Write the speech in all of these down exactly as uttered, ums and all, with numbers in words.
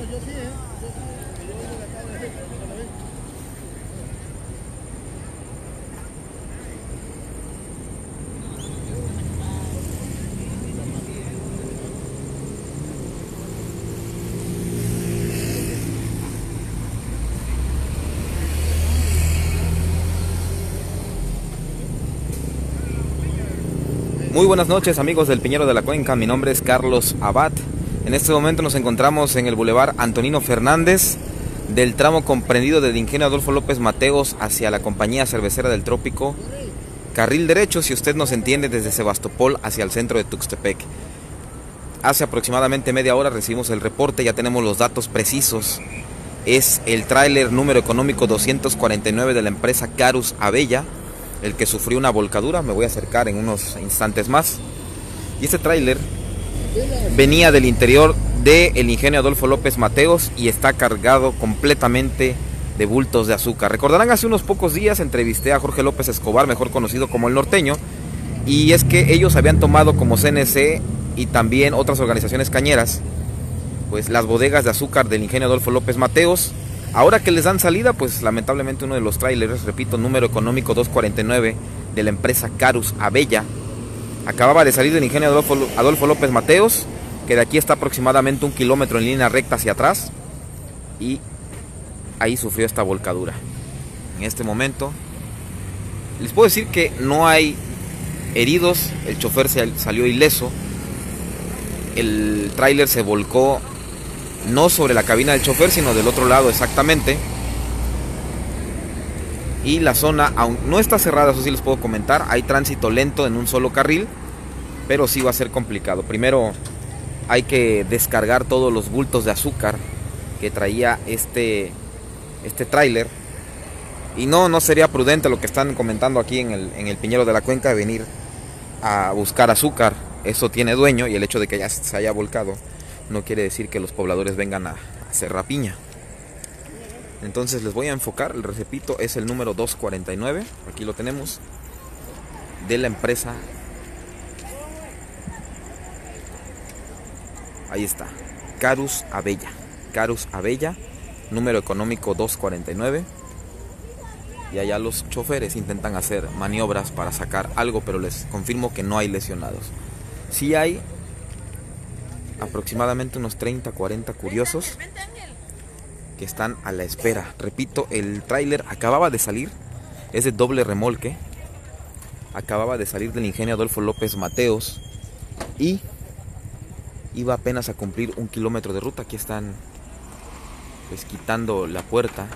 yo sí, ¿eh? Yo sí, porque yo le acabo de decir, pero la ven. Muy buenas noches, amigos del Piñero de la Cuenca. Mi nombre es Carlos Abad. En este momento nos encontramos en el Boulevard Antonino Fernández, del tramo comprendido del Ingenio Adolfo López Mateos hacia la Compañía Cervecera del Trópico, carril derecho, si usted nos entiende, desde Sebastopol hacia el centro de Tuxtepec. Hace aproximadamente media hora recibimos el reporte, ya tenemos los datos precisos. Es el tráiler número económico doscientos cuarenta y nueve de la empresa Carus Abella, el que sufrió una volcadura. Me voy a acercar en unos instantes más. Y este tráiler venía del interior del Ingenio Adolfo López Mateos y está cargado completamente de bultos de azúcar. Recordarán, hace unos pocos días entrevisté a Jorge López Escobar, mejor conocido como El Norteño, y es que ellos habían tomado como C N C y también otras organizaciones cañeras, pues las bodegas de azúcar del Ingenio Adolfo López Mateos. Ahora que les dan salida, pues lamentablemente uno de los trailers, repito, número económico doscientos cuarenta y nueve de la empresa Carus Abella, acababa de salir del Ingenio Adolfo, Adolfo López Mateos, que de aquí está aproximadamente un kilómetro en línea recta hacia atrás, y ahí sufrió esta volcadura. En este momento les puedo decir que no hay heridos, el chofer se salió ileso. El tráiler se volcó no sobre la cabina del chofer, sino del otro lado exactamente. Y la zona aún no está cerrada, eso sí les puedo comentar. Hay tránsito lento en un solo carril, pero sí va a ser complicado. Primero hay que descargar todos los bultos de azúcar que traía este, este tráiler. Y no, no sería prudente lo que están comentando aquí en el, en el Piñero de la Cuenca, de venir a buscar azúcar. Eso tiene dueño, y el hecho de que ya se haya volcado no quiere decir que los pobladores vengan a hacer rapiña. Entonces les voy a enfocar, les repito, es el número doscientos cuarenta y nueve, aquí lo tenemos, de la empresa. Ahí está, Carus Abella, Carus Abella, número económico doscientos cuarenta y nueve. Y allá los choferes intentan hacer maniobras para sacar algo, pero les confirmo que no hay lesionados. Sí hay aproximadamente unos treinta, cuarenta curiosos que están a la espera. Repito, el tráiler acababa de salir, es de doble remolque, acababa de salir del Ingenio Adolfo López Mateos y iba apenas a cumplir un kilómetro de ruta. Aquí están pues quitando la puerta,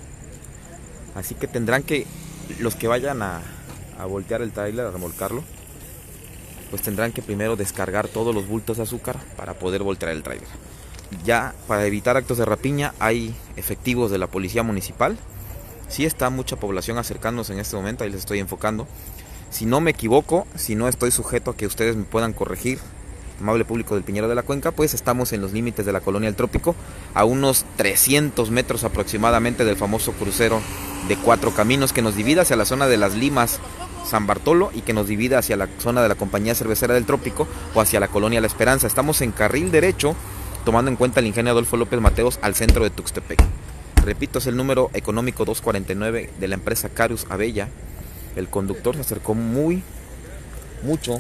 así que tendrán que, los que vayan a, a voltear el tráiler, a remolcarlo, pues tendrán que primero descargar todos los bultos de azúcar para poder voltear el tráiler. Ya para evitar actos de rapiña hay efectivos de la policía municipal. Sí está mucha población acercándose en este momento, ahí les estoy enfocando. Si no me equivoco, si no estoy sujeto a que ustedes me puedan corregir, amable público del Piñero de la Cuenca, pues estamos en los límites de la colonia El Trópico, a unos trescientos metros aproximadamente del famoso crucero de cuatro caminos que nos divide hacia la zona de Las Limas, San Bartolo, y que nos divide hacia la zona de la Compañía Cervecera del Trópico o hacia la colonia La Esperanza. Estamos en carril derecho, tomando en cuenta el Ingenio Adolfo López Mateos al centro de Tuxtepec. Repito, es el número económico doscientos cuarenta y nueve de la empresa Carus Abella. El conductor se acercó muy, mucho.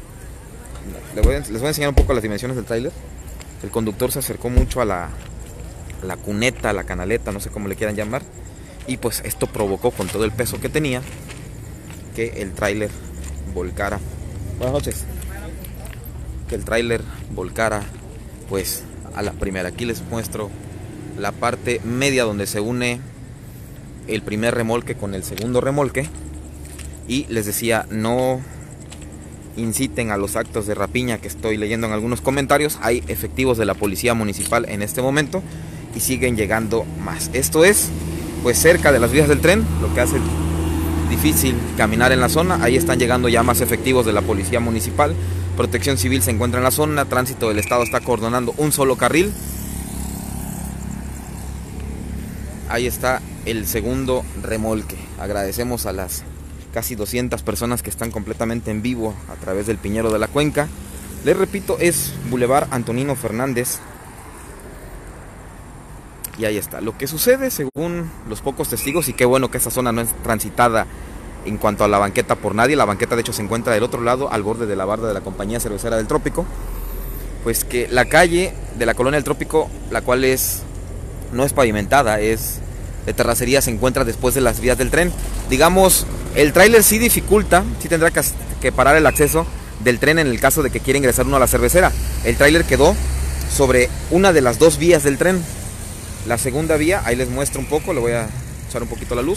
Les voy a, les voy a enseñar un poco las dimensiones del tráiler. El conductor se acercó mucho a la, a la cuneta, a la canaleta, no sé cómo le quieran llamar. Y pues esto provocó, con todo el peso que tenía, que el tráiler volcara. Buenas noches. Que el tráiler volcara pues a la primera. Aquí les muestro la parte media donde se une el primer remolque con el segundo remolque. Y les decía, no inciten a los actos de rapiña que estoy leyendo en algunos comentarios. Hay efectivos de la policía municipal en este momento y siguen llegando más. Esto es pues cerca de las vías del tren, lo que hace difícil caminar en la zona. Ahí están llegando ya más efectivos de la policía municipal. Protección Civil se encuentra en la zona. Tránsito del Estado está coordonando un solo carril. Ahí está el segundo remolque. Agradecemos a las casi doscientas personas que están completamente en vivo a través del Piñero de la Cuenca. Les repito, es Boulevard Antonino Fernández, Y ahí está. Lo que sucede, según los pocos testigos, y qué bueno que esta zona no es transitada en cuanto a la banqueta por nadie. La banqueta de hecho se encuentra del otro lado, al borde de la barda de la compañía cervecera del Trópico. Pues que la calle de la colonia del Trópico, la cual es no es pavimentada, es de terracería, se encuentra después de las vías del tren. Digamos, el tráiler sí dificulta, sí tendrá que, que parar el acceso del tren en el caso de que quiera ingresar uno a la cervecera. El tráiler quedó sobre una de las dos vías del tren. La segunda vía, ahí les muestro un poco, le voy a echar un poquito la luz.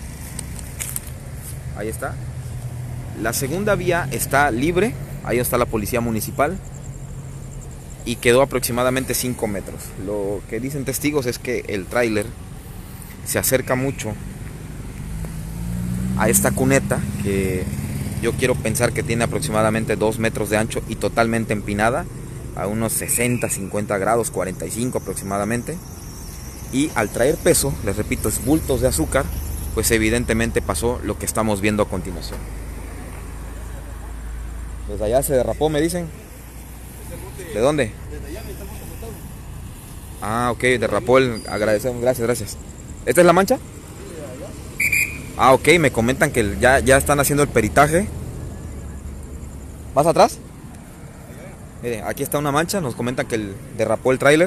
Ahí está. La segunda vía está libre, ahí está la policía municipal. Y quedó aproximadamente cinco metros. Lo que dicen testigos es que el tráiler se acerca mucho a esta cuneta, que yo quiero pensar que tiene aproximadamente dos metros de ancho y totalmente empinada, a unos sesenta, cincuenta grados, cuarenta y cinco aproximadamente. Y al traer peso, les repito, es bultos de azúcar, pues evidentemente pasó lo que estamos viendo a continuación. Desde allá se derrapó, me dicen. ¿De dónde? Desde allá me está montado. Ah, ok, derrapó el... Agradecemos, gracias, gracias. ¿Esta es la mancha? Ah, ok, me comentan que ya, ya están haciendo el peritaje. ¿Vas atrás? Mire, aquí está una mancha, nos comentan que el, derrapó el tráiler.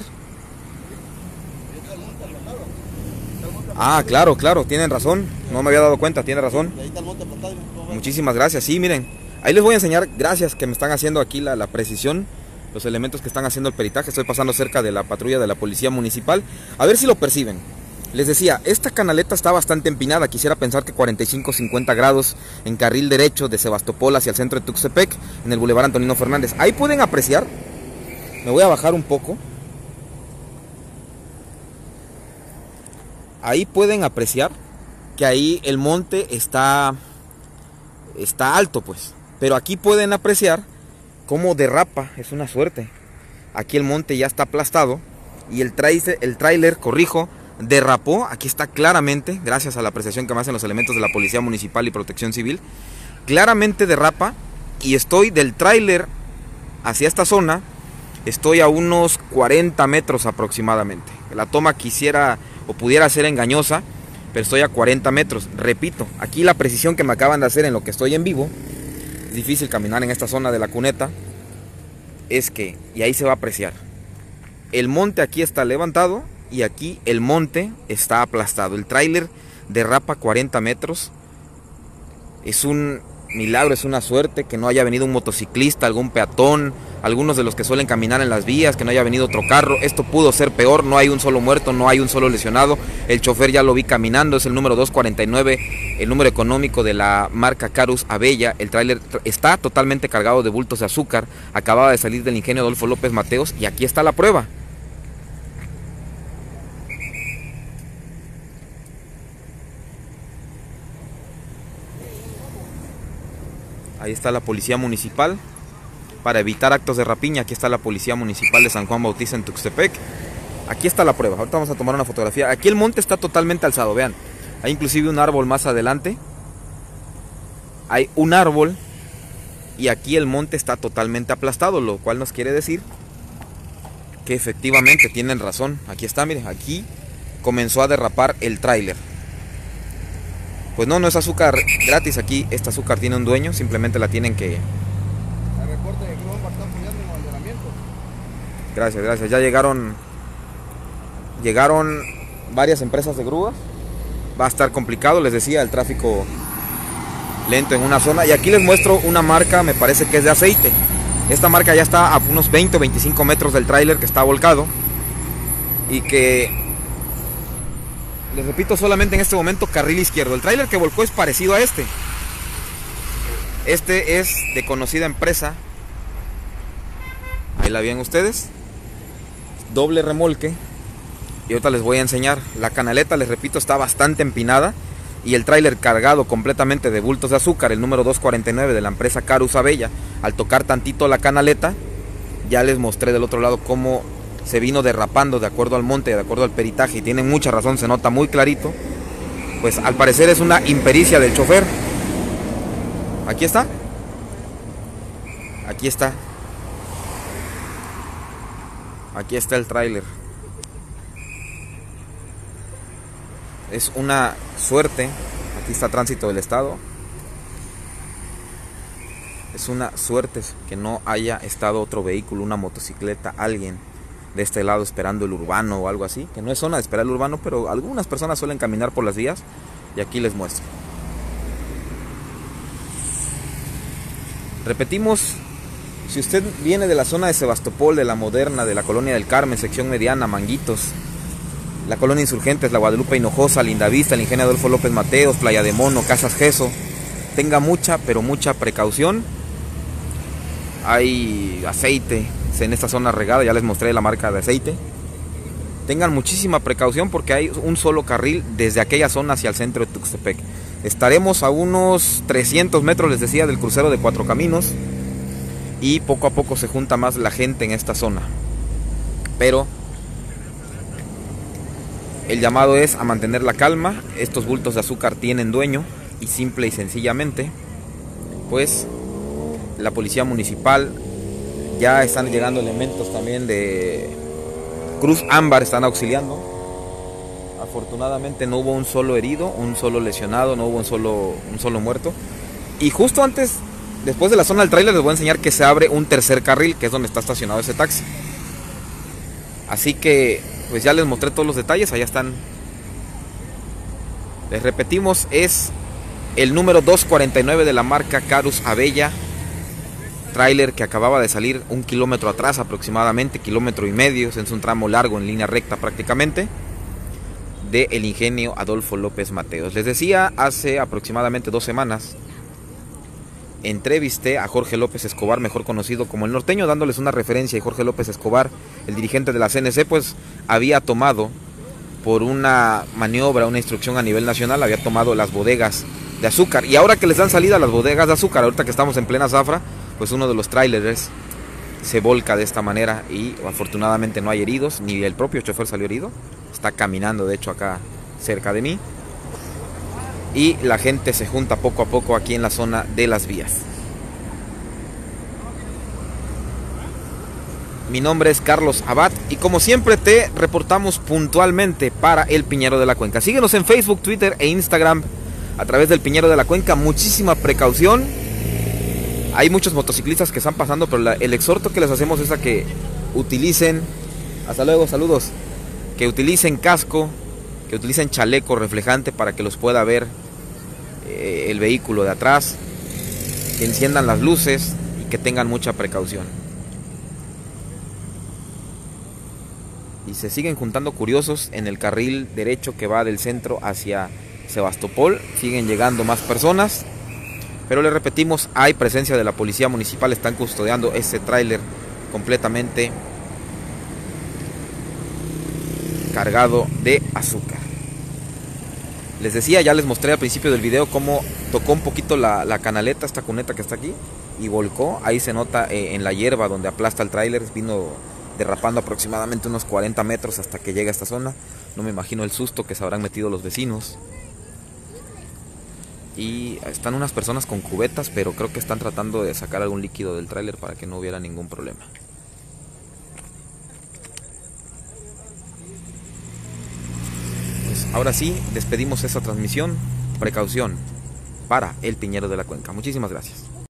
Ah, claro, claro, tienen razón. No me había dado cuenta, tiene razón. Ahí está el monte aplastado. Muchísimas gracias, sí, miren. Ahí les voy a enseñar, gracias que me están haciendo aquí la, la precisión, los elementos que están haciendo el peritaje. Estoy pasando cerca de la patrulla de la policía municipal, a ver si lo perciben. Les decía, esta canaleta está bastante empinada, quisiera pensar que cuarenta y cinco, cincuenta grados en carril derecho de Sebastopol hacia el centro de Tuxtepec, en el Boulevard Antonino Fernández. Ahí pueden apreciar, me voy a bajar un poco. Ahí pueden apreciar que ahí el monte está, está alto, pues. Pero aquí pueden apreciar cómo derrapa, es una suerte. Aquí el monte ya está aplastado y el tráiler, el tráiler, corrijo, derrapó. Aquí está claramente, gracias a la apreciación que me hacen los elementos de la Policía Municipal y Protección Civil, claramente derrapa. Y estoy del tráiler hacia esta zona, estoy a unos cuarenta metros aproximadamente. La toma quisiera o pudiera ser engañosa, pero estoy a cuarenta metros. Repito, aquí la precisión que me acaban de hacer en lo que estoy en vivo, es difícil caminar en esta zona de la cuneta, es que, y ahí se va a apreciar, el monte aquí está levantado y aquí el monte está aplastado. El tráiler derrapa cuarenta metros. Es un milagro, es una suerte que no haya venido un motociclista, algún peatón, algunos de los que suelen caminar en las vías, que no haya venido otro carro. Esto pudo ser peor, no hay un solo muerto, no hay un solo lesionado. El chofer ya lo vi caminando, es el número doscientos cuarenta y nueve, el número económico de la marca Carus Abella. El tráiler está totalmente cargado de bultos de azúcar, acababa de salir del ingenio Adolfo López Mateos y aquí está la prueba. Ahí está la policía municipal para evitar actos de rapiña. Aquí está la policía municipal de San Juan Bautista en Tuxtepec. Aquí está la prueba. Ahorita vamos a tomar una fotografía. Aquí el monte está totalmente alzado, vean. Hay inclusive un árbol más adelante. Hay un árbol y aquí el monte está totalmente aplastado, lo cual nos quiere decir que efectivamente tienen razón. Aquí está, miren, aquí comenzó a derrapar el tráiler. Pues no, no es azúcar gratis aquí, este azúcar tiene un dueño, simplemente la tienen que... El reporte de Cruz Ámbar está apoyando en el allanamiento. Gracias, gracias, ya llegaron... Llegaron varias empresas de grúas. Va a estar complicado, les decía, el tráfico lento en una zona. Y aquí les muestro una marca, me parece que es de aceite. Esta marca ya está a unos veinte o veinticinco metros del tráiler que está volcado. Y que... Les repito, solamente en este momento carril izquierdo. El tráiler que volcó es parecido a este. Este es de conocida empresa. Ahí la ven ustedes. Doble remolque. Y ahorita les voy a enseñar. La canaleta, les repito, está bastante empinada. Y el tráiler cargado completamente de bultos de azúcar. El número doscientos cuarenta y nueve de la empresa Carus Abella. Al tocar tantito la canaleta, ya les mostré del otro lado cómo se vino derrapando de acuerdo al monte, de acuerdo al peritaje, y tienen mucha razón, se nota muy clarito. Pues al parecer es una impericia del chofer. Aquí está. Aquí está. Aquí está el tráiler. Es una suerte. Aquí está Tránsito del Estado. Es una suerte que no haya estado otro vehículo, una motocicleta, alguien de este lado esperando el urbano o algo así. Que no es zona de esperar el urbano, pero algunas personas suelen caminar por las vías. Y aquí les muestro. Repetimos, si usted viene de la zona de Sebastopol, de la Moderna, de la Colonia del Carmen, sección mediana, Manguitos, la Colonia Insurgentes, la Guadalupe Hinojosa, Lindavista, el Ingenio Adolfo López Mateos, Playa de Mono, Casas Gesso, tenga mucha, pero mucha precaución. Hay aceite en esta zona regada, ya les mostré la marca de aceite. Tengan muchísima precaución porque hay un solo carril desde aquella zona hacia el centro de Tuxtepec. Estaremos a unos trescientos metros, les decía, del crucero de Cuatro Caminos. Y poco a poco se junta más la gente en esta zona. Pero el llamado es a mantener la calma. Estos bultos de azúcar tienen dueño y simple y sencillamente, pues la policía municipal, ya están llegando elementos también de Cruz Ámbar, están auxiliando. Afortunadamente no hubo un solo herido, un solo lesionado, no hubo un solo, un solo muerto. Y justo antes, después de la zona del tráiler, les voy a enseñar que se abre un tercer carril, que es donde está estacionado ese taxi. Así que pues ya les mostré todos los detalles, allá están. Les repetimos, es el número doscientos cuarenta y nueve de la marca Carus Abella. Tráiler que acababa de salir un kilómetro atrás aproximadamente, kilómetro y medio, es un tramo largo en línea recta prácticamente, de el Ingenio Adolfo López Mateos. Les decía, hace aproximadamente dos semanas entrevisté a Jorge López Escobar, mejor conocido como El Norteño, dándoles una referencia. Y Jorge López Escobar, el dirigente de la C N C, pues había tomado, por una maniobra, una instrucción a nivel nacional, había tomado las bodegas de azúcar. Y ahora que les dan salida a las bodegas de azúcar, ahorita que estamos en plena zafra, pues uno de los tráileres se volca de esta manera y afortunadamente no hay heridos, ni el propio chofer salió herido. Está caminando, de hecho, acá cerca de mí. Y la gente se junta poco a poco aquí en la zona de las vías. Mi nombre es Carlos Abad y como siempre te reportamos puntualmente para El Piñero de la Cuenca. Síguenos en Facebook, Twitter e Instagram a través del Piñero de la Cuenca. Muchísima precaución. Hay muchos motociclistas que están pasando, pero la, el exhorto que les hacemos es a que utilicen, hasta luego, saludos, que utilicen casco, que utilicen chaleco reflejante para que los pueda ver eh, el vehículo de atrás, que enciendan las luces y que tengan mucha precaución. Y se siguen juntando curiosos en el carril derecho que va del centro hacia Sebastopol. Siguen llegando más personas, pero les repetimos, hay presencia de la policía municipal. Están custodiando este tráiler completamente cargado de azúcar. Les decía, ya les mostré al principio del video cómo tocó un poquito la, la canaleta, esta cuneta que está aquí, y volcó. Ahí se nota eh, en la hierba donde aplasta el tráiler. Vino derrapando aproximadamente unos cuarenta metros hasta que llega a esta zona. No me imagino el susto que se habrán metido los vecinos. Y están unas personas con cubetas, pero creo que están tratando de sacar algún líquido del tráiler para que no hubiera ningún problema. Pues ahora sí, despedimos esta transmisión. Precaución para El Piñero de la Cuenca. Muchísimas gracias.